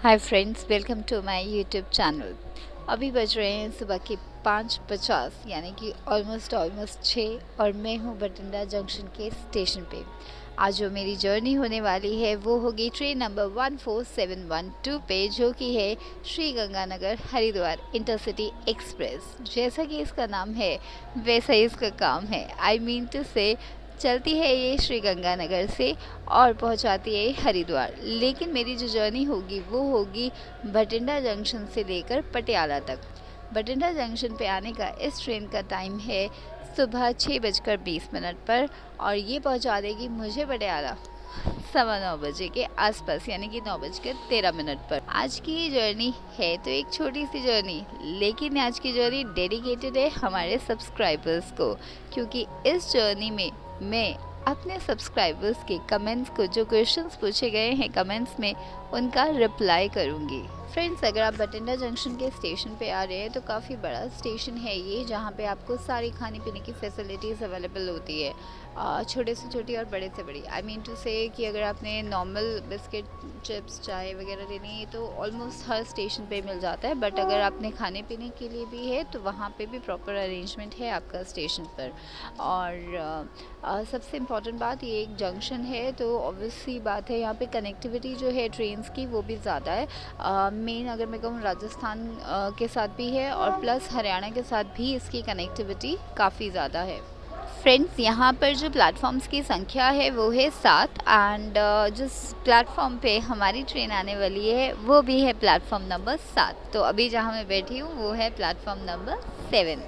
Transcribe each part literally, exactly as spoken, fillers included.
Hi friends, welcome to my YouTube channel. अभी बज रहे हैं सुबह के पाँच पचास, यानी कि ऑलमोस्ट ऑलमोस्ट छः, और मैं हूँ बठिंडा जंक्शन के स्टेशन पे। आज जो मेरी जर्नी होने वाली है वो होगी train number one four seven one two पे, जो कि है श्री गंगानगर हरिद्वार इंटरसिटी एक्सप्रेस। जैसा कि इसका नाम है वैसा ही इसका काम है। आई मीन टू से चलती है ये श्री गंगानगर से और पहुंचाती है हरिद्वार। लेकिन मेरी जो जर्नी होगी वो होगी बठिंडा जंक्शन से लेकर पटियाला तक। बठिंडा जंक्शन पे आने का इस ट्रेन का टाइम है सुबह छः बजकर बीस मिनट पर, और ये पहुंचा देगी मुझे पटियाला सवा नौ बजे के आसपास, यानी कि नौ बजकर तेरह मिनट पर। आज की ये जर्नी है तो एक छोटी सी जर्नी, लेकिन आज की जर्नी डेडिकेटेड है हमारे सब्सक्राइबर्स को, क्योंकि इस जर्नी में मैं अपने सब्सक्राइबर्स के कमेंट्स को, जो क्वेश्चंस पूछे गए हैं कमेंट्स में, उनका रिप्लाई करूंगी। फ्रेंड्स, अगर आप बठिंडा जंक्शन के स्टेशन पे आ रहे हैं तो काफ़ी बड़ा स्टेशन है ये, जहाँ पे आपको सारी खाने पीने की फैसिलिटीज़ अवेलेबल होती है, छोटे से छोटी और बड़े से बड़ी। आई मीन टू से कि अगर आपने नॉर्मल बिस्किट, चिप्स, चाय वगैरह लेनी है तो ऑलमोस्ट हर स्टेशन पे मिल जाता है, बट अगर आपने खाने पीने के लिए भी है तो वहाँ पे भी प्रॉपर अरेंजमेंट है आपका स्टेशन पर। और आ, आ, सबसे इम्पॉर्टेंट बात, ये एक जंक्शन है तो ऑब्वियसली बात है यहाँ पे कनेक्टिविटी जो है ट्रेन्स की वो भी ज़्यादा है। मेन अगर मैं कहूँ राजस्थान आ, के साथ भी है, और प्लस हरियाणा के साथ भी इसकी कनेक्टिविटी काफ़ी ज़्यादा है। फ्रेंड्स, यहाँ पर जो प्लेटफॉर्म्स की संख्या है वो है सात, एंड जिस प्लेटफॉर्म पे हमारी ट्रेन आने वाली है वो भी है प्लेटफॉर्म नंबर सात। तो अभी जहाँ मैं बैठी हूँ वो है प्लेटफॉर्म नंबर सेवन।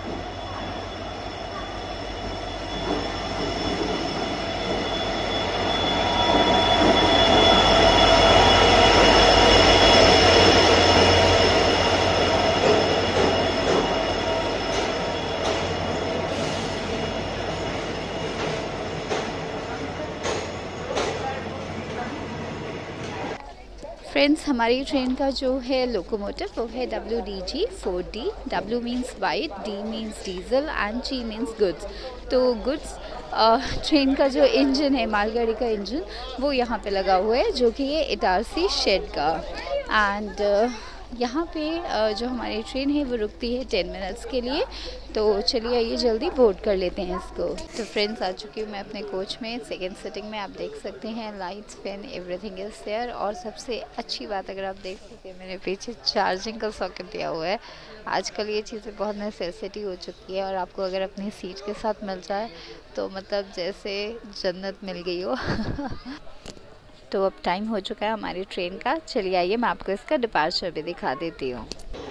फ्रेंड्स, हमारी ट्रेन का जो है लोकोमोटिव वो है W D G four D. W means white, D means diesel and G means goods. तो गुड्स ट्रेन का जो इंजन है, मालगाड़ी का इंजन, वो यहाँ पे लगा हुआ है, जो कि ये इटारसी शेड का। एंड यहाँ पे जो हमारी ट्रेन है वो रुकती है टेन मिनट्स के लिए। तो चलिए आइए जल्दी बोर्ड कर लेते हैं इसको। तो फ्रेंड्स, आ चुकी हूँ मैं अपने कोच में, सेकंड सिटिंग में। आप देख सकते हैं lights, fan, everything is there. और सबसे अच्छी बात, अगर आप देख सकते हैं मेरे पीछे चार्जिंग का सॉकेट दिया हुआ है। आजकल ये चीज़ें बहुत नेसेसिटी हो चुकी है, और आपको अगर अपनी सीट के साथ मिल जाए तो मतलब जैसे जन्नत मिल गई हो। तो अब टाइम हो चुका है हमारी ट्रेन का। चलिए आइए मैं आपको इसका डिपार्चर भी दिखा देती हूँ।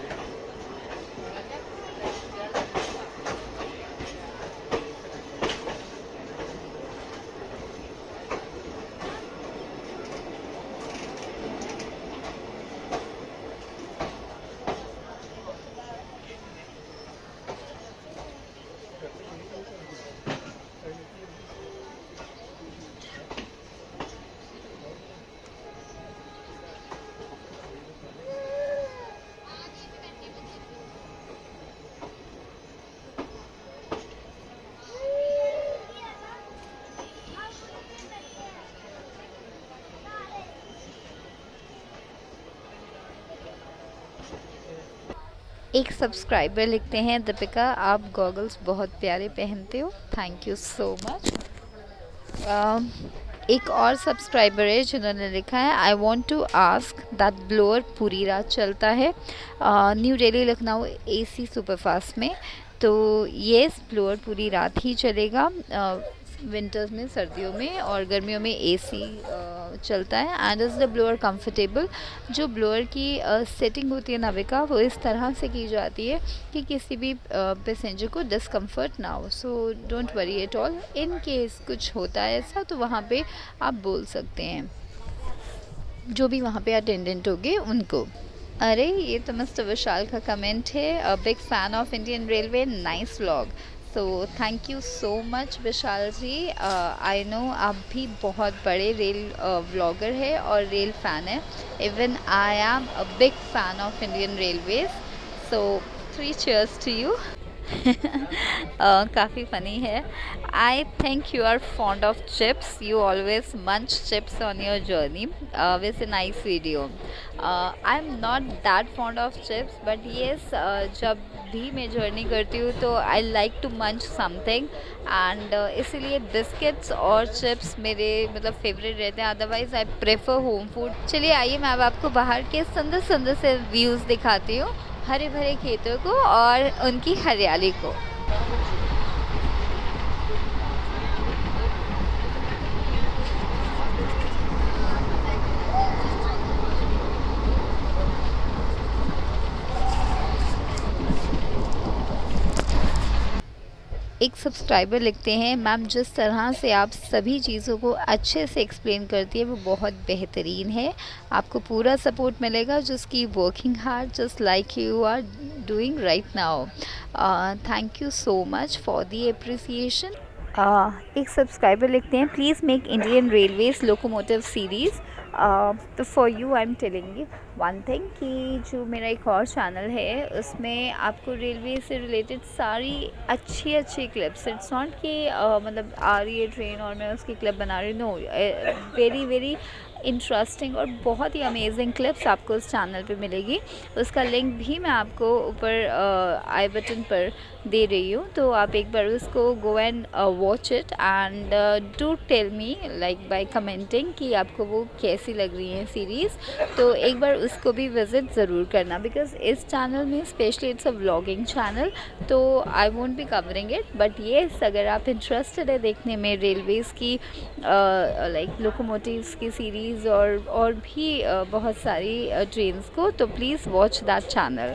एक सब्सक्राइबर लिखते हैं, दीपिका आप गॉगल्स बहुत प्यारे पहनते हो, थैंक यू सो मच। एक और सब्सक्राइबर है जिन्होंने लिखा है, I want to ask that blower पूरी रात चलता है New Delhi Lucknow AC superfast में। तो ये ब्लोअर पूरी रात ही चलेगा, विंटर्स में, सर्दियों में, और गर्मियों में एसी चलता है। And is the blower comfortable. जो ब्लोअर की सेटिंग होती है नाविका, वो इस तरह से की जाती है कि किसी भी पैसेंजर को डिस्कम्फर्ट ना हो। So don't worry at all. In case कुछ होता है ऐसा तो वहाँ पे आप बोल सकते हैं जो भी वहाँ पे अटेंडेंट होंगे उनको। अरे, ये तो मिस्टर विशाल का कमेंट है, a big fan of Indian Railway, nice vlog. So thank you so much Vishal ji. I know आप भी बहुत बड़े रेल व्लॉगर है और रेल फ़ैन है। Even I am a big fan of Indian Railways. So three cheers to you. काफ़ी funny है. I think you are fond of chips. You always munch chips on your journey. Uh, with a nice video. Uh, I'm not that fond of chips, but yes, uh, जब भी मैं journey करती हूँ तो I like to munch something and इसीलिए biscuits और chips मेरे मतलब फेवरेट रहते हैं. Otherwise I prefer home food. चलिए आइए मैं अब आपको बाहर के सुंदर सुंदर से व्यूज़ दिखाती हूँ, हरे भरे खेतों को और उनकी हरियाली को. एक सब्सक्राइबर लिखते हैं, मैम जिस तरह से आप सभी चीज़ों को अच्छे से एक्सप्लेन करती है वो बहुत बेहतरीन है. आपको पूरा सपोर्ट मिलेगा just keep working hard just like you are doing right now. Thank you so much for the appreciation. एक सब्सक्राइबर लिखते हैं, please make Indian Railways locomotive series. तो for you I am telling you one thing कि जो मेरा एक और channel है उसमें आपको रेलवे से रिलेटेड सारी अच्छी अच्छी क्लिप्स, इट्स नॉट कि uh, मतलब आ रही है ट्रेन और मैं उसकी क्लिप बना रही हूँ. नो, वेरी वेरी इंटरेस्टिंग और बहुत ही अमेजिंग क्लिप्स आपको उस चैनल पे मिलेगी. उसका लिंक भी मैं आपको ऊपर आई बटन पर दे रही हूँ, तो आप एक बार उसको go and watch it and do tell me like by commenting कि आपको वो कैसी लग रही है सीरीज़. तो एक बार उसको भी विज़िट ज़रूर करना, बिकॉज इस चैनल में specially it's a vlogging channel, तो I won't be covering it. But yes, अगर आप इंटरेस्टेड है देखने में रेलवेज़ की लाइक लोकोमोटिव्स की सीरीज़ और और भी uh, बहुत सारी ट्रेन्स uh, को, तो प्लीज़ वॉच दैट चैनल.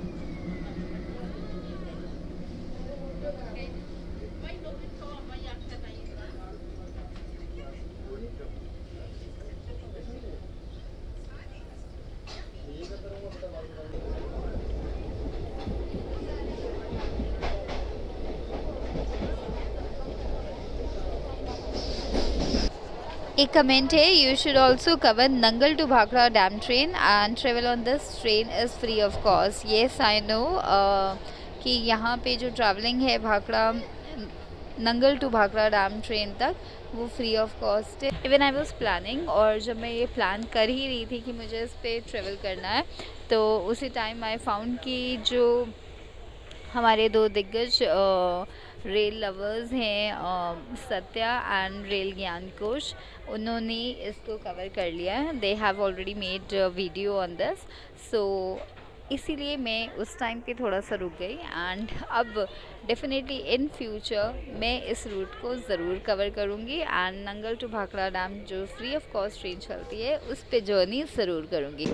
एक कमेंट है, you should also cover Nangal to Bhakhra dam train and travel on this train is free of cost. Yes I know कि यहाँ पे जो ट्रैवलिंग है Bhakhra Nangal to Bhakhra dam train तक वो फ्री ऑफ कॉस्ट है. इवन आई वॉज प्लानिंग, और जब मैं ये प्लान कर ही रही थी कि मुझे इस पर ट्रेवल करना है, तो उसी टाइम आई फाउंड कि जो हमारे दो दिग्गज रेल लवर्स हैं, सत्या एंड रेल ज्ञान कोश, उन्होंने इसको कवर कर लिया है. They have already made video on this. So इसीलिए मैं उस टाइम पे थोड़ा सा रुक गई एंड अब डेफिनेटली इन फ्यूचर मैं इस रूट को ज़रूर कवर करूँगी and Nangal to Bhakhra dam जो फ्री ऑफ कॉस्ट ट्रेन चलती है उस पे जर्नी ज़रूर करूँगी.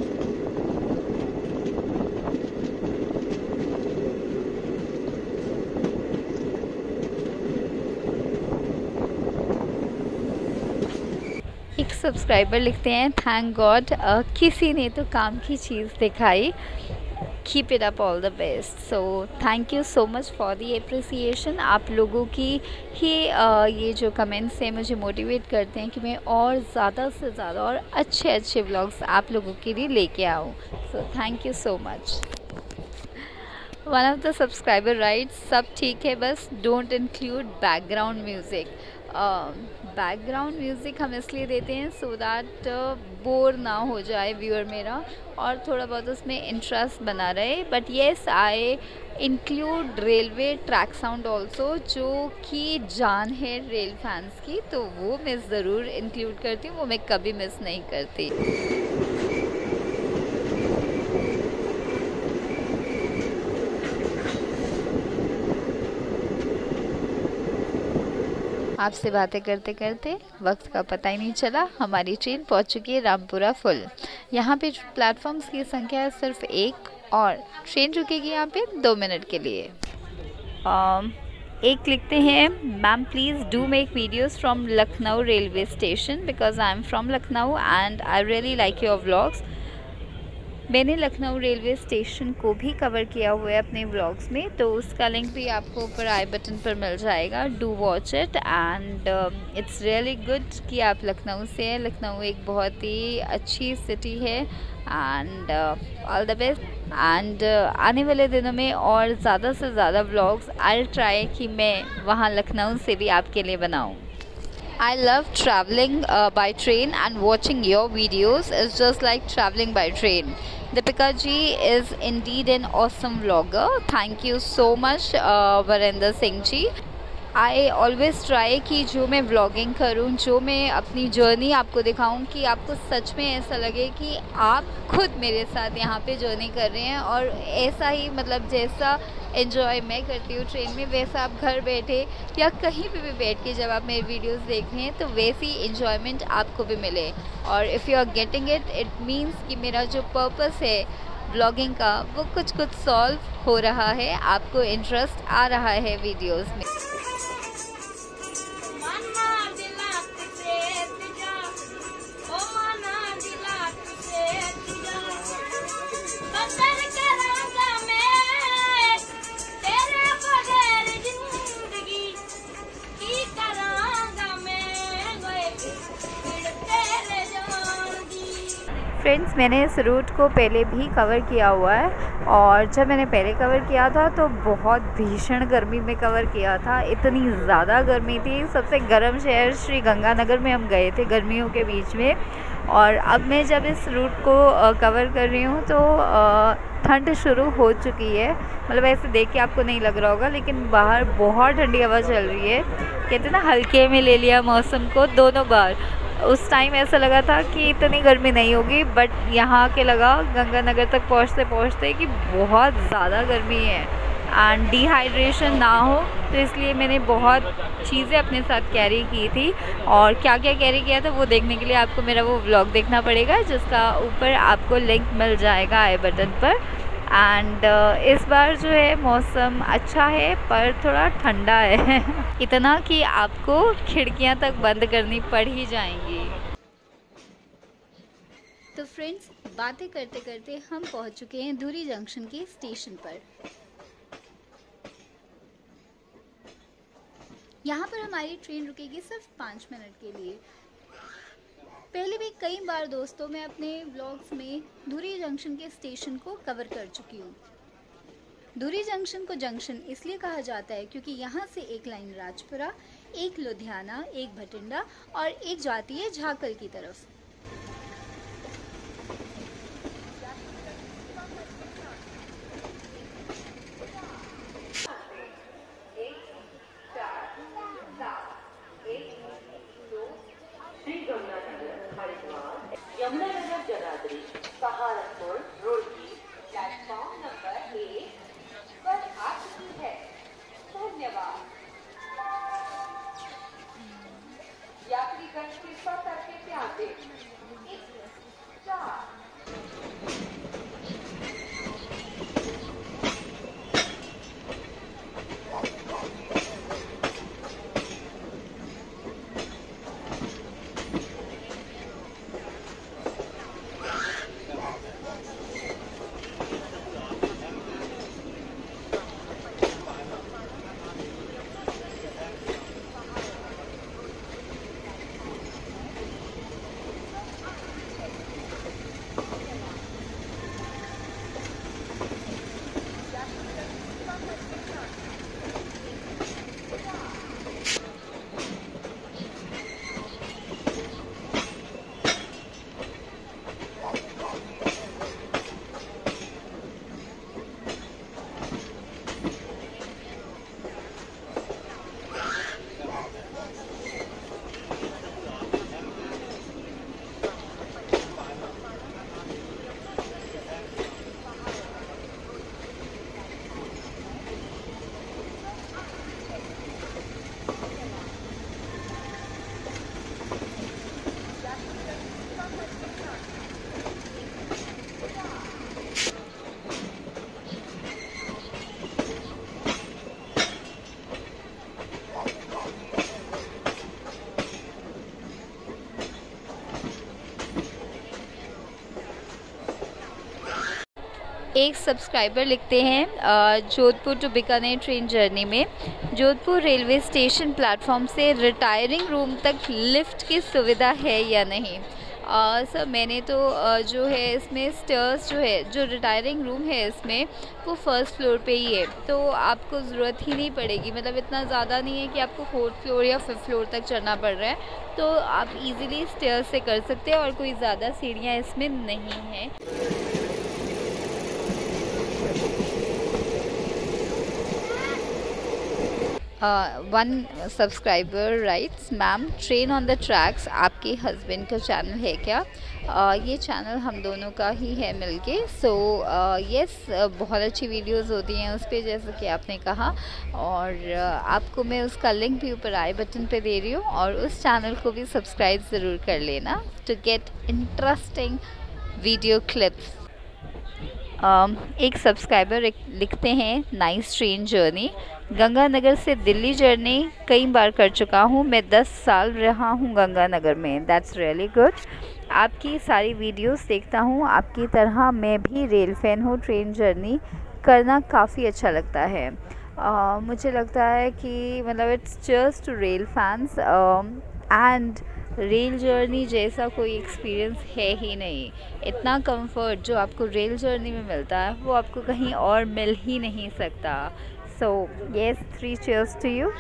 एक सब्सक्राइबर लिखते हैं, थैंक गॉड किसी ने तो काम की चीज़ दिखाई. Keep it up, all the best. So thank you so much for the appreciation. आप लोगों की ही uh, ये जो कमेंट्स हैं मुझे मोटिवेट करते हैं कि मैं और ज़्यादा से ज़्यादा और अच्छे अच्छे व्लॉग्स आप लोगों के लिए लेके आऊँ. So thank you so much. One of the subscriber writes, सब ठीक है बस don't include background music. Background music हम इसलिए देते हैं सो दैट बोर ना हो जाए व्यूअर मेरा और थोड़ा बहुत उसमें इंटरेस्ट बना रहे. But yes, I include railway track sound also, जो कि जान है रेल फैंस की, तो वो मैं ज़रूर इंक्लूड करती हूँ, वो मैं कभी मिस नहीं करती. आपसे बातें करते करते वक्त का पता ही नहीं चला. हमारी ट्रेन पहुंच चुकी है रामपुरा फुल. यहाँ पे प्लेटफॉर्म्स की संख्या है सिर्फ एक और ट्रेन रुकेगी यहाँ पे दो मिनट के लिए. um, एक लिखते हैं, ma'am please do make videos from Lucknow railway station because I am from Lucknow and I really like your vlogs. मैंने लखनऊ रेलवे स्टेशन को भी कवर किया हुआ है अपने व्लॉग्स में, तो उसका लिंक भी आपको ऊपर आई बटन पर मिल जाएगा। Do watch it and it's really good कि आप लखनऊ से हैं। लखनऊ एक बहुत ही अच्छी सिटी है and all the best. And आने वाले दिनों में और ज़्यादा से ज़्यादा व्लॉग्स आई ट्राई कि मैं वहाँ लखनऊ से भी आपके लिए बनाऊँ। I love traveling uh, by train, and watching your videos is just like traveling by train. Deepika ji is indeed an awesome vlogger. Thank you so much, uh, Varinder Singh ji. I always try कि जो मैं vlogging करूँ, जो मैं अपनी journey आपको दिखाऊँ, कि आपको सच में ऐसा लगे कि आप खुद मेरे साथ यहाँ पे जर्नी कर रहे हैं। और ऐसा ही मतलब जैसा एंजॉय मैं करती हूँ ट्रेन में, वैसा आप घर बैठे या कहीं पे भी बैठ के जब आप मेरी वीडियोस देख रहे हैं तो वैसी एंजॉयमेंट आपको भी मिले। और if you are getting it, it means कि मेरा जो पर्पस है व्लॉगिंग का वो कुछ कुछ सॉल्व हो रहा है, आपको इंटरेस्ट आ रहा है वीडियोज़ में। फ्रेंड्स, मैंने इस रूट को पहले भी कवर किया हुआ है, और जब मैंने पहले कवर किया था तो बहुत भीषण गर्मी में कवर किया था। इतनी ज़्यादा गर्मी थी। सबसे गर्म शहर श्री गंगानगर में हम गए थे गर्मियों के बीच में। और अब मैं जब इस रूट को कवर कर रही हूँ तो ठंड शुरू हो चुकी है। मतलब ऐसे देख के आपको नहीं लग रहा होगा, लेकिन बाहर बहुत ठंडी हवा चल रही है। कहते हैं ना, हल्के में ले लिया मौसम को दोनों बार। उस टाइम ऐसा लगा था कि इतनी गर्मी नहीं होगी, बट यहाँ के लगा गंगानगर तक पहुँचते पहुँचते कि बहुत ज़्यादा गर्मी है एंड डिहाइड्रेशन ना हो, तो इसलिए मैंने बहुत चीज़ें अपने साथ कैरी की थी। और क्या क्या कैरी किया था वो देखने के लिए आपको मेरा वो व्लॉग देखना पड़ेगा, जिसका ऊपर आपको लिंक मिल जाएगा आई बटन पर। एंड uh, इस बार जो है मौसम अच्छा है पर थोड़ा ठंडा है इतना कि आपको खिड़कियां तक बंद करनी पड़ ही जाएंगी। तो फ्रेंड्स, बातें करते करते हम पहुंच चुके हैं धुरी जंक्शन के स्टेशन पर। यहाँ पर हमारी ट्रेन रुकेगी सिर्फ पाँच मिनट के लिए। पहले भी कई बार दोस्तों मैं अपने व्लॉग्स में धुरी जंक्शन के स्टेशन को कवर कर चुकी हूँ। धुरी जंक्शन को जंक्शन इसलिए कहा जाता है क्योंकि यहाँ से एक लाइन राजपुरा, एक लुधियाना, एक भटिंडा और एक जाती है झाकल की तरफ। यमुनानगर, जगाधरी, सहारनपुर, रुड़की प्लेटफॉर्म नंबर एक पर आ चुकी है। धन्यवाद। यात्रीगण कृपा करके ध्यान दें। चार एक सब्सक्राइबर लिखते हैं Jodhpur to Bikaner train journey में जोधपुर रेलवे स्टेशन प्लेटफॉर्म से रिटायरिंग रूम तक लिफ्ट की सुविधा है या नहीं। सर uh, मैंने तो uh, जो है इसमें स्टेयर्स जो है जो रिटायरिंग रूम है इसमें वो फर्स्ट फ्लोर पे ही है, तो आपको ज़रूरत ही नहीं पड़ेगी। मतलब इतना ज़्यादा नहीं है कि आपको फोर्थ फ्लोर या फिफ्थ फ्लोर तक चढ़ना पड़ रहा है, तो आप इजीली स्टेयर्स से कर सकते हैं और कोई ज़्यादा सीढ़ियाँ इसमें नहीं हैं। One subscriber writes, ma'am train on the tracks आपके हस्बैंड का चैनल है क्या? uh, ये चैनल हम दोनों का ही है मिलके। सो यस, बहुत अच्छी वीडियोस होती हैं उस पर जैसे कि आपने कहा, और uh, आपको मैं उसका लिंक भी ऊपर आई बटन पे दे रही हूँ, और उस चैनल को भी सब्सक्राइब ज़रूर कर लेना to get interesting video clips. Um, एक सब्सक्राइबर लिखते हैं नाइस ट्रेन जर्नी, गंगानगर से दिल्ली जर्नी कई बार कर चुका हूँ, मैं दस साल रहा हूँ गंगानगर में। That's really good. आपकी सारी वीडियोस देखता हूँ, आपकी तरह मैं भी रेल फैन हूँ। ट्रेन जर्नी करना काफ़ी अच्छा लगता है। uh, मुझे लगता है कि मतलब it's just rail fans and rail journey जैसा कोई एक्सपीरियंस है ही नहीं। इतना कंफर्ट जो आपको रेल जर्नी में मिलता है वो आपको कहीं और मिल ही नहीं सकता। So yes, three cheers to you.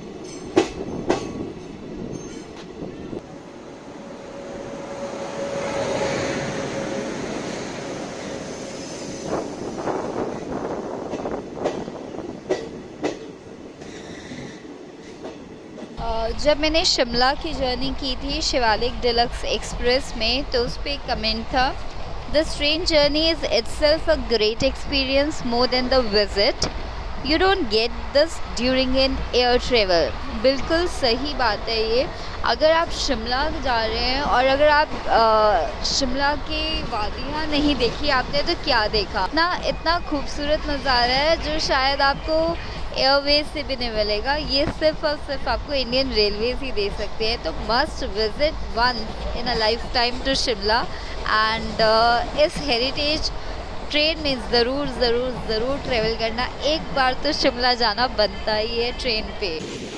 जब मैंने शिमला की जर्नी की थी शिवालिक डिलक्स एक्सप्रेस में, तो उस पर एक कमेंट था, this train journey is itself a great experience more than the visit, you don't get this during in air travel. बिल्कुल सही बात है ये। अगर आप शिमला जा रहे हैं और अगर आप आ, शिमला की वादियाँ नहीं देखी आपने तो क्या देखा। इतना इतना खूबसूरत नज़ारा है जो शायद आपको एयरवेज से भी नहीं मिलेगा। ये सिर्फ और सिर्फ आपको इंडियन रेलवेज ही दे सकते हैं। तो must visit once in a lifetime to Shimla, and इस हेरिटेज ट्रेन में ज़रूर ज़रूर ज़रूर ट्रेवल करना। एक बार तो शिमला जाना बनता ही है ट्रेन पे।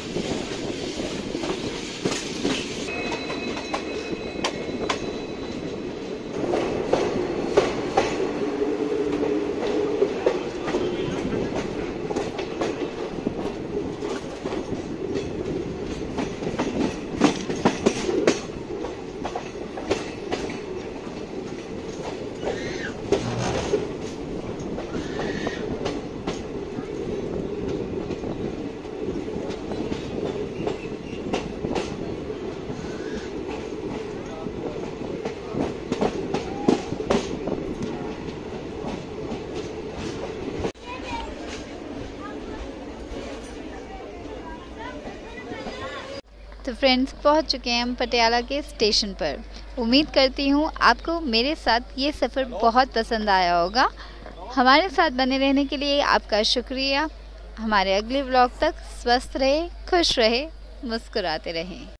तो फ्रेंड्स, पहुंच चुके हैं हम पटियाला के स्टेशन पर। उम्मीद करती हूँ आपको मेरे साथ ये सफ़र बहुत पसंद आया होगा। हमारे साथ बने रहने के लिए आपका शुक्रिया। हमारे अगले व्लॉग तक स्वस्थ रहे, खुश रहे, मुस्कुराते रहें।